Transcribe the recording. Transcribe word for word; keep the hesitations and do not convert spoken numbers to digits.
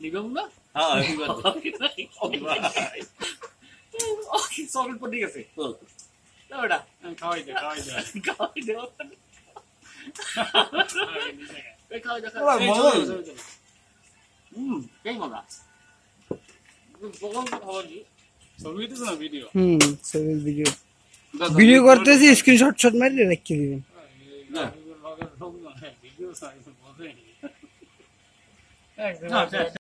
নিগম না হ্যাঁ ওকে সকেট পড়ে গেছে না ওটা খাওয়াই দে খাওয়াই দে খাওয়াই দে এই খাওয়াই দে হুম কেই মজা ছবি তো না ভিডিও হুম ছবি ভিডিও ভিডিও করতেছি স্ক্রিনশট শট মারলে রেখে দিবেন না ভিডিও সাইজ বলতে একদম